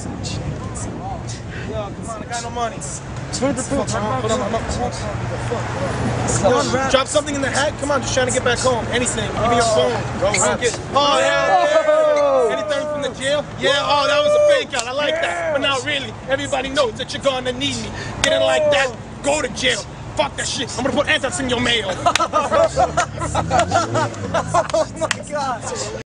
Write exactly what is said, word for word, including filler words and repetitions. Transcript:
Yo, come on, I got no money. Turn the fuck around. Hold on, hold on, hold on. Come on, drop something in the hat. Come on, just trying to get back home. Anything. Give me your phone. Go, get. Oh, yeah. Anything from the jail? Yeah, oh, that was a fake out. I like that. But now, really, everybody knows that you're gonna need me. Getting like that, go to jail. Fuck that shit. I'm gonna put anthrax in your mail. Oh my god.